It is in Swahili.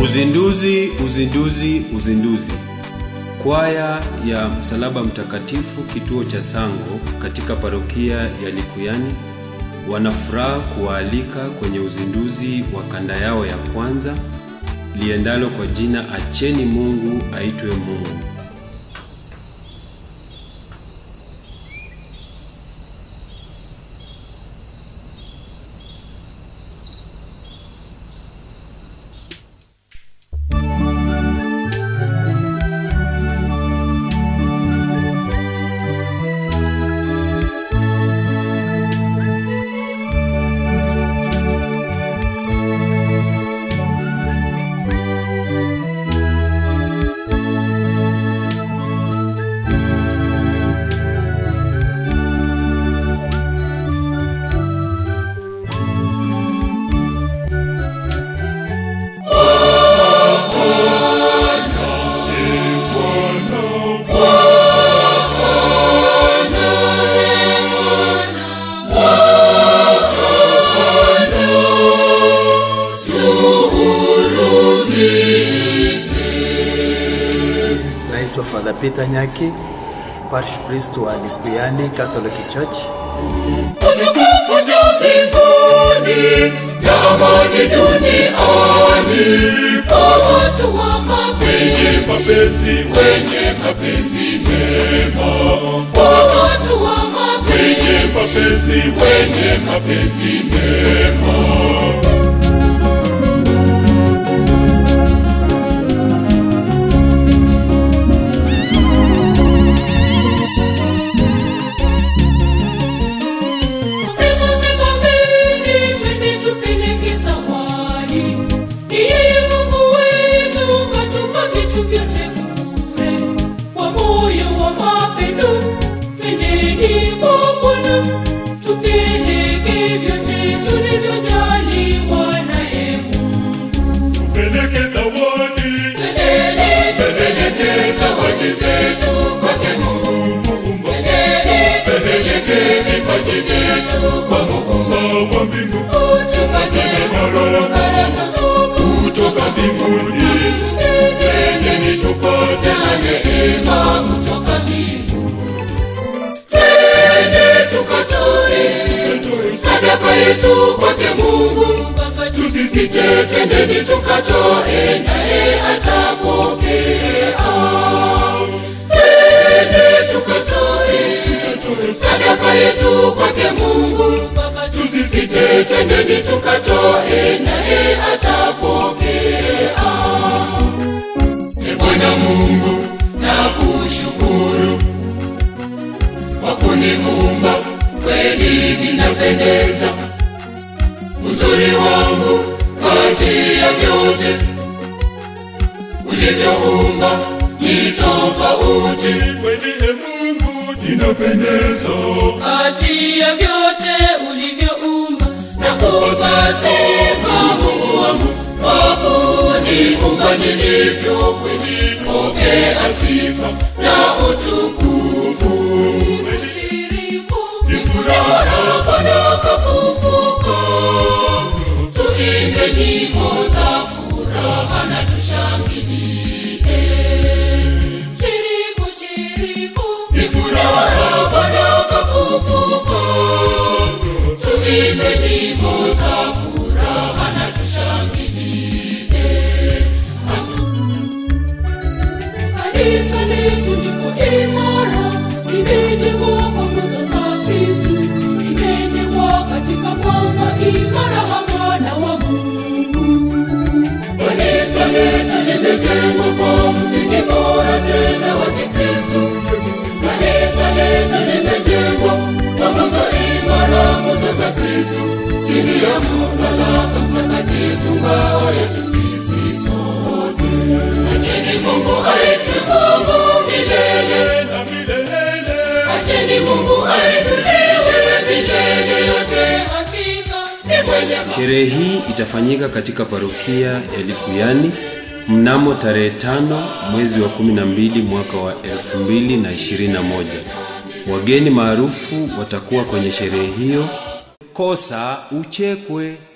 Uzinduzi, uzinduzi, uzinduzi. Kwaya ya Msalaba Mtakatifu kituo cha Sango katika parokia ya Likuyani wanafuraha kuwaalika kwenye uzinduzi wa kanda yao ya kwanza liendalo kwa jina Acheni Mungu Aitwe Mungu. Father Peter Nyaki, Parish priest wa Likuyani Catholic Church. Amani duniani kwa watu wa mapenzi wenye mapenzi mema, kwa watu wa mapenzi wenye mapenzi mema. Kutoka mbinguni, twendeni tupate neema kutoka mbinguni. Twende tukatoe sadaka yetu kwake Mungu, tusisite, twendeni tukatoe naye atapokea. Twende tukatoe sadaka yetu kwake Mungu, tusisite, twendeni tukatoe naye atapokea. Bwana Mungu, nakushukuru kwa kuniumba, kweli vinapendeza. Uzuri wangu kati ya vyote ulivyoumba ni tofauti, kweli Mungu vinapendeza. Kati ya vyote ulivyoumba nakupa sifa Mungu wangu, kwa kuniumba nilivyo, kweli pokea sifa na utukufu. Ni furaha Bwana kafufuka, tuimbe nyimbo za furaha na tushangilie. Chiriku chiriku, ni furaha Bwana kafufuka, tuimbe nyimbo za furaha na tushangilie. Kanisa letu liko imara, limejengwa kwa nguzo za Kristo, limejengwa katika mwamba imara wa Mwana wa Mungu. Kanisa letu limejengwa kwa msingi bora tena wa Kikristo. Kanisa letu limejengwa kwa nguzo imara, nguzo za Kristo, chini ya msalaba mtakatifu, ngao yetu sisi sote. Acheni Mungu aitwe Mungu milele na milele, acheni Mungu ainuliwe milele yote, hakika ni mwenye. Sherehe hii itafanyika katika parokia ya Likuyani mnamo tarehe 5 mwezi wa 12 mwaka wa 2021. Wageni maarufu watakuwa kwenye sherehe hiyo. Kosa uchekwe.